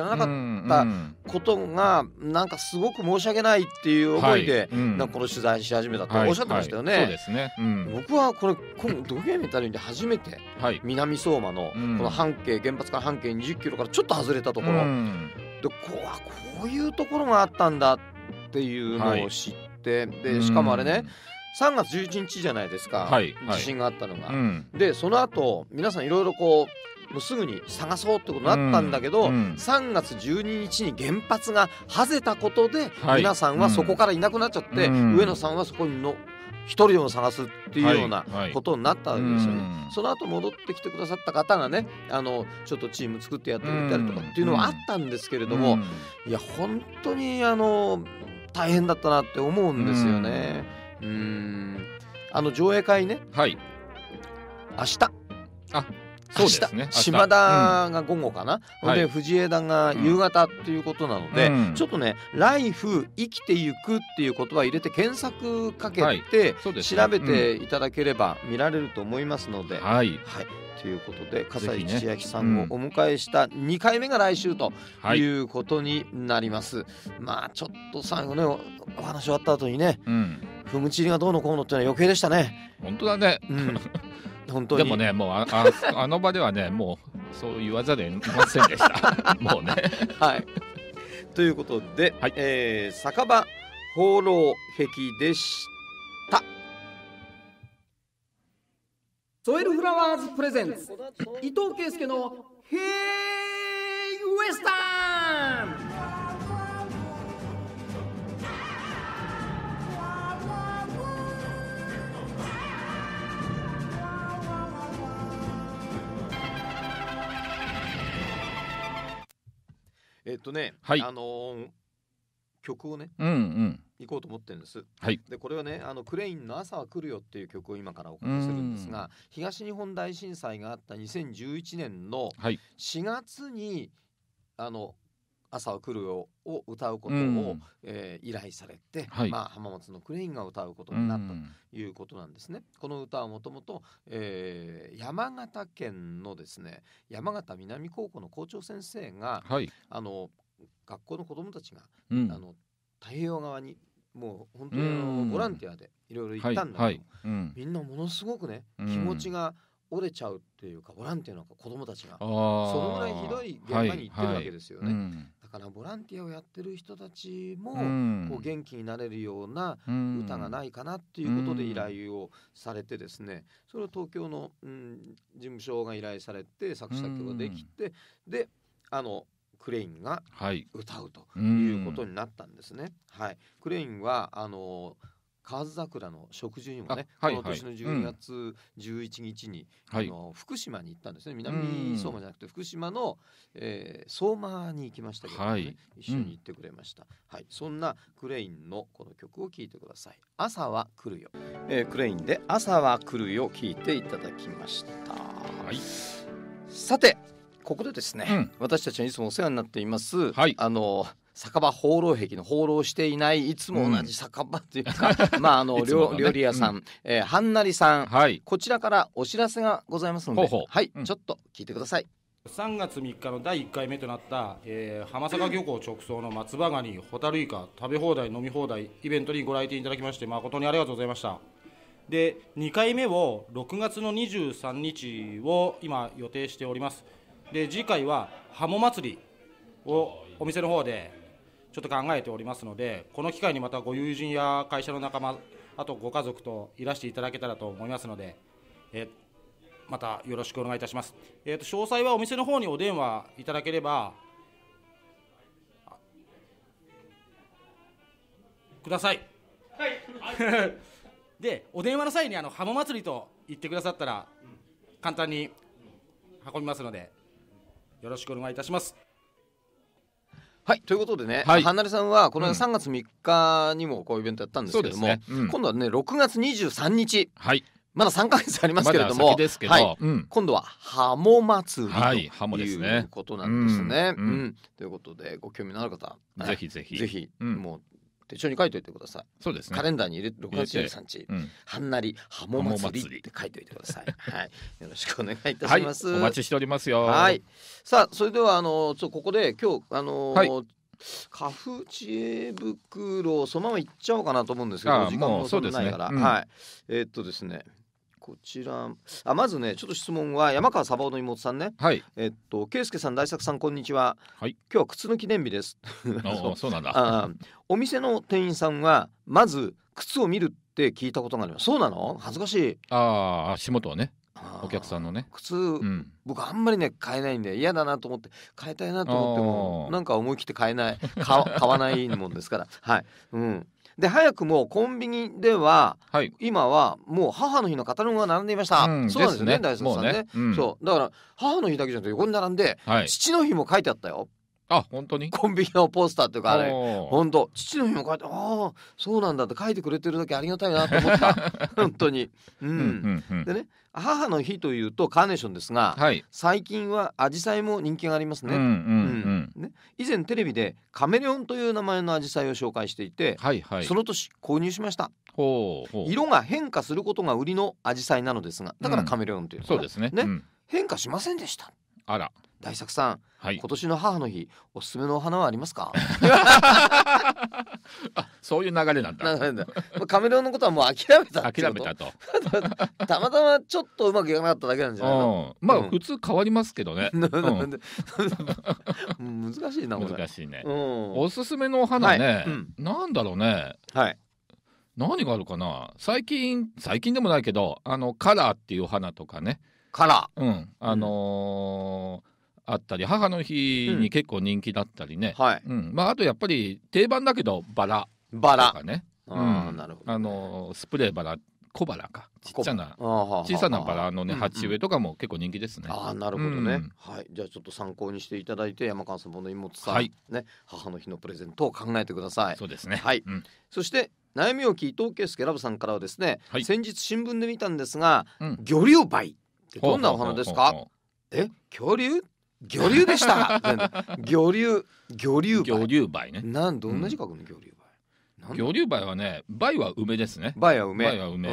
なかったことがなんかすごく申し訳ないっていう思いで、はい、うん、なんかこの取材し始めたっておっしゃってましたよね。 はいはい、そうですね、うん、 僕はこれ今ドキュメンタリーで初めて、はい、南相馬のこの半径、原発から半径にじゅっキロからちょっと外れたところ、うん、でこう、こういうところがあったんだっていうのを知って、はい、でしかもあれね、さんがつじゅういちにちじゃないですか、はいはい、地震があったのが、うん、でその後皆さんいろいろこうもうすぐに探そうってことになったんだけど、うん、さんがつじゅうににちに原発が外れたことで、はい、皆さんはそこからいなくなっちゃって、うん、上野さんはそこにの一人でも探すっていうようなことになったわけですよね、はいはい、その後戻ってきてくださった方がね、あのちょっとチーム作ってやってくれたりとかっていうのはあったんですけれども、うん、いや本当にあの大変だったなって思うんですよね。うーん、あの上映会ね、はい、明日、 あ、そうですね、 島田が午後かな、うん、で藤枝が夕方っていうことなので、うん、ちょっとねライフ生きてゆくっていう言葉入れて検索かけて、はい、調べていただければ見られると思いますので、はい、はい、ということで笠井千秋さんをお迎えしたにかいめが来週ということになります、はい、まあちょっと最後ね お, お話終わった後にね、うん、ふむちりがどうのこうのってのは余計でしたね。 本当だね、うん、本当にでもね、もう あ, あ, あの場ではねもうそう言わざるを得ませんでしたもうねはいということで、はい、えー、酒場放浪壁でした。ソエルフラワーズプレゼンツ伊藤圭介のヘイウエスタン。えっとね、はい、あのー、曲をね、うんうん、行こうと思ってるんです、はい、でこれはねあのクレインの朝は来るよっていう曲を今からおかけするんですが、東日本大震災があったにせんじゅういちねんのしがつにあの朝は来るよを歌うことを、うんえー、依頼されて、はい、まあ、浜松のクレインが歌うことになったということなんですね。この歌はもともと山形県のですね山形南高校の校長先生が、はい、あの学校の子どもたちが、うん、あの太平洋側にもう本当にあのボランティアでいろいろ行ったんだけど、はいはい、うん、みんなものすごくね気持ちが折れちゃうっていうか、ボランティアの子どもたちがそのぐらいひどい現場に行ってるわけですよね、はいはい、うん、だからボランティアをやってる人たちもこう元気になれるような歌がないかなっていうことで依頼をされてですね、それを東京の、うん、事務所が依頼されて作詞作曲ができて、であのクレインが歌うということになったんですね、はい、クレインはあの河津桜の植樹にもね、はいはい、この年のじゅうにがつじゅういちにちに、うん、あの福島に行ったんですね。南相馬じゃなくて福島の、えー、相馬に行きましたけどね、はい、一緒に行ってくれました、うん、はい、そんなクレインのこの曲を聴いてください。朝は来るよ、えー、クレインで朝は来るよ聴いていただきました、はい、さてここでですね、うん、私たちはいつもお世話になっています、はい、あの酒場放浪壁の放浪していないいつも同じ酒場というか、うん、まああの、ね、料理屋さん、うん、えー、はんなりさん、はい、こちらからお知らせがございますので、ほうほう、はい、うん、ちょっと聞いてください。 さんがつみっかのだいいっかいめとなった、えー、浜坂漁港直送の松葉ガニ、ホタルイカ食べ放題飲み放題イベントにご来店いただきまして誠にありがとうございました。でにかいめをろくがつのにじゅうさんにちを今予定しております。で次回はハモ祭りをお店の方でちょっと考えておりますので、この機会にまたご友人や会社の仲間、あとご家族といらしていただけたらと思いますので、えまたよろしくお願いいたします。えー、と詳細はお店の方にお電話いただければください、はい、でお電話の際にあのハモ祭りと言ってくださったら簡単に運びますのでよろしくお願いいたします。 はい、ということでね、はい、はんなりさんはこのさんがつみっかにもこういうイベントやったんですけれども、ね、うん、今度はねろくがつにじゅうさんにち、はい、まださんかげつありますけれども、まだ先ですけど、はい、うん、今度はハモ祭りと、はい、ハモですね、いうことなんですね、うんうん、ということでご興味のある方、 ぜひぜひぜひ、うん、もう手帳に書いておいてください。 そうですね。 カレンダーに入れてろくがつじゅうさんにち、うん、はんなりはも祭りって書いておいてください。はい、よろしくお願いいたします。 はい、お待ちしておりますよ。 はい。さあそれではあのちょここで今日あのーはい、花粉知恵袋そのままいっちゃおうかなと思うんですけど、時間もそんなないから、ね、うん、はい。えー、っとですね。こちらあまずねちょっと質問は山川サバオの妹さんね、 はい、 えっと圭介さん大作さんこんにちは、 はい、 今日は靴の記念日です。 そう、そうなんだ。 あお店の店員さんはまず靴を見るって聞いたことがあります。そうなの？恥ずかしい。 ああ足元をねお客さんのね靴、うん、僕あんまりね買えないんで嫌だなと思って買いたいなと思ってもなんか思い切って買えない買わないもんですからはい、うん、で早くもコンビニでは、はい、今はもう母の日のカタログが並んでいました、うん、そうなんですね大作さんね、うん、そうだから母の日だけじゃなくて横に並んで、はい、父の日も書いてあったよ。 あ本当にコンビニのポスターっていうかあれ本当父の日も書いてああそうなんだって書いてくれてるだけありがたいなと思った本当に、うんうんうんうん、でね母の日というとカーネーションですが、はい、最近はアジサイも人気がありますね、うんうんうんうん、ね以前テレビでカメレオンという名前のアジサイを紹介していて、はいはい、その年購入しました。ほうほう色が変化することが売りのアジサイなのですがだからカメレオンという、うん、 そうですね、 ね、 うん、 変化しませんでした。 あら大作さん、はい、今年の母の日おすすめのお花はありますか？ あそういう流れなんだ。 なんだカメレオンのことはもう諦めた諦めたとたまたまちょっとうまくいかなかっただけなんじゃないの？ まあ、うん、普通変わりますけどね、うん、 難しいなこれ難しいね、うん、おすすめのお花ね、はいうん、なんだろうね、はい、何があるかな。最近最近でもないけどあのカラーっていうお花とかねカラー、うん、あのーうん、あったり母の日に結構人気だったりね、うんはいうんまあ、あとやっぱり定番だけどバラバラとかね、 あ、うん、なるほどね、 あのー、スプレーバラ小バラかちっちゃな小さなバラのね鉢植えとかも結構人気ですね。 あなるほどね、うん、はい、じゃあちょっと参考にしていただいて山川さんの妹さん、はいね、母の日のプレゼントを考えてください。 そうですね、 はい、うん、そして悩みを聞い伊藤圭介ラブさんからはですね、はい、先日新聞で見たんですが、うん、魚竜梅どんなお花ですか？え恐竜魚竜でした魚竜魚竜梅魚竜梅ね。 なんどんな字書くの、うん、魚竜梅魚竜梅はね梅は梅ですね。 梅は梅梅は梅、うん、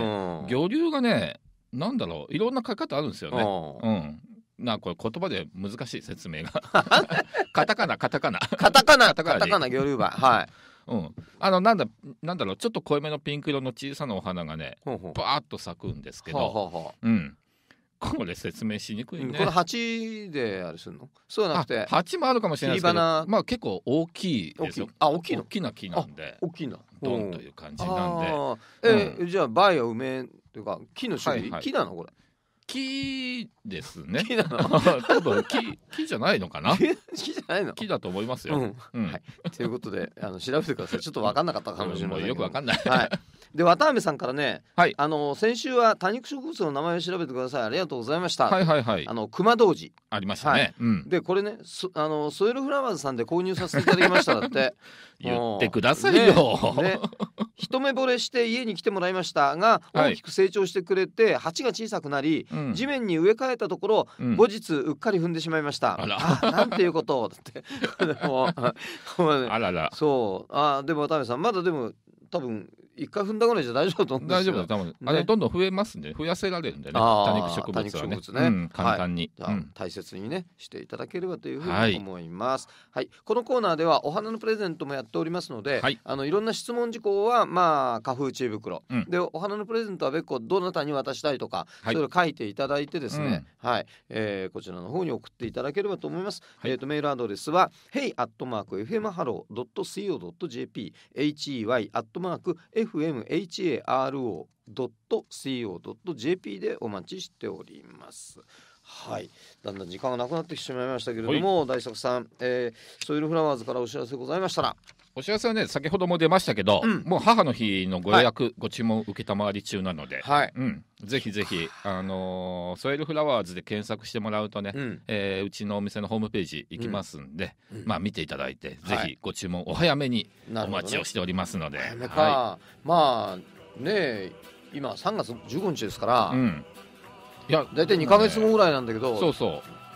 魚竜がねなんだろういろんな書き方あるんですよね。うんなこれ言葉で難しい説明がカタカナカタカナカタカナカタカナ魚竜梅はいうん、あのなんだなんだろうちょっと濃いめのピンク色の小さなお花がねバーッと咲くんですけど、ほうほうほう、うん、これ説明しにくいね、うん、 これ鉢であれするの？そうなくて鉢もあるかもしれないですけどまあ結構大きいですよ。 あ大きいの？ 大きな木なんで大きいなドンという感じなんで、 え、うん、じゃあ梅や梅というか木の種類、はいはい、木なのこれ？ 木ですね。 木なの多分 木, 木じゃないのかな木じゃないの？ 木だと思いますよ、うんうんはい、ということであの調べてください。ちょっと分かんなかったかもしれませんけど、 よく分かんない、 はい、で渡辺さんからね、はい、あの先週は多肉植物の名前を調べてくださいありがとうございました。 はいはいはい、 あの熊童子ありましたね、はいうん、でこれねあのソイルフラワーズさんで購入させていただきましただって言ってくださいよ、 ねね、一目惚れして家に来てもらいましたが大きく成長してくれて、はい、鉢が小さくなり、うん、地面に植え替えたところ、うん、後日うっかり踏んでしまいました。あらあなんていうことってもうあららそうあでも渡辺さんまだでも多分一回踏んだぐらいじゃ大丈夫と思うんですよ。 大丈夫だ多分、ね、あれどんどん増えますんで増やせられるんでね多肉植物は ね, ね、うん、簡単に、 はいうん、大切にねしていただければというふうに思います、はいはい、このコーナーではお花のプレゼントもやっておりますので、はい、あのいろんな質問事項はまあ花粉知恵袋、うん、でお花のプレゼントは別個どなたに渡したいとか、はい、それを書いていただいてですね、うんはいえー、こちらの方に送っていただければと思います、はいえー、とメールアドレスは ヘイ アットマーク エフエム ハロー ドット シーオー ドット ジェーピー ヘイ アットマーク エフエム エイチエーアールオー ドット シーオー ドット ジェーピー でお待ちしております。はい、だんだん時間がなくなってきてしまいましたけれども、大作さん、えー、ソイルフラワーズからお知らせございましたら。 お知らせはね先ほども出ましたけど、うん、もう母の日のご予約、はい、ご注文受けたまわり中なので、はいうん、ぜひぜひ、あのー、ソイルフラワーズで検索してもらうとね、うんえー、うちのお店のホームページ行きますんで、うんまあ、見ていただいて、うん、ぜひご注文お早めにお待ちをしておりますので、 ねはい、まあね今さんがつじゅうごにちですから、うん、いやだいたいにかげつごぐらいなんだけど、 そうそう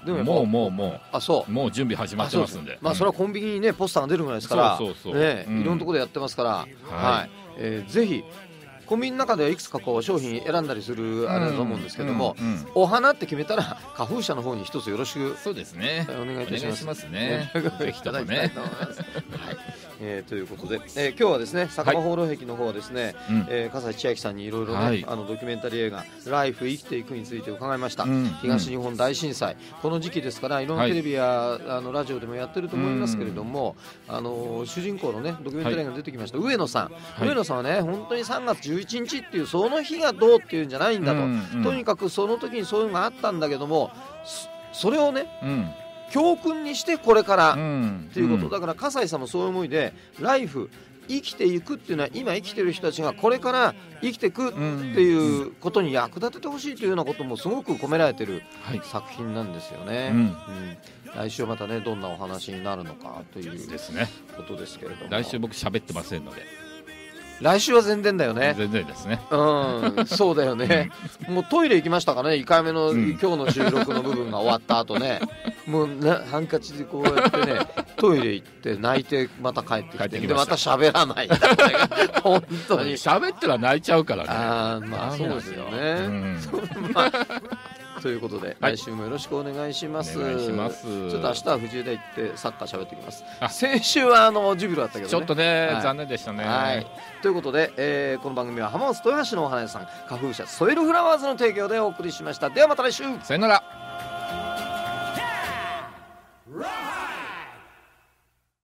でももうもうもうあそうもう準備始まってますんで、 まあそれはコンビニにねポスターが出るぐらいですから、 そうそうそう、 ね、 うん、 いろんなところでやってますから、はい、はい、えー、ぜひコンビニの中ではいくつかこう商品選んだりするあれだと思うんですけども、うんうんうん、お花って決めたら花風社の方に一つよろしくそうですねお願いいたします。 お願いしますねぜひともねはい、 えー、ということで、えー、今日はですね酒場放浪壁の方はですね、はい、えー、笠井千秋さんにいろいろね、はい、あのドキュメンタリー映画ライフ生きていくについて伺いました、うん、東日本大震災、うん、この時期ですからいろんなテレビや、はい、あのラジオでもやってると思いますけれども、うん、あの主人公のねドキュメンタリー映画が出てきました、はい、上野さん、はい、上野さんはね本当にさんがつじゅういちにちっていうその日がどうっていうんじゃないんだと、うんうん、とにかくその時にそういうのがあったんだけども そ, それをね、うん、教訓にしてこれからっていうこと、うん、だから笠井さんもそういう思いでライフ生きていくっていうのは今生きてる人たちがこれから生きていくっていうことに役立ててほしいというようなこともすごく込められてる作品なんですよね、うんうん、来週またねどんなお話になるのかということですけれども、 来週僕喋ってませんので来週は全然だよね。 全然ですね。 うん、そうだよね。もうトイレ行きましたかね。いっかいめの、うん、今日の収録の部分が終わった後ね。もうねハンカチでこうやってねトイレ行って泣いてまた帰ってきてでまた喋らない。本当に喋ったら泣いちゃうからね。 ああまあそうですよね。うん、まあということで、はい、来週もよろしくお願いします。 お願いします。ちょっと明日は藤枝行ってサッカー喋ってきます。先週はあのジュビロだったけどね。 ちょっとね、 はい、 残念でしたね。 はい。ということで、えー、この番組は浜松豊橋のお花屋さん花風社ソイルフラワーズの提供でお送りしました。ではまた来週。 さよなら。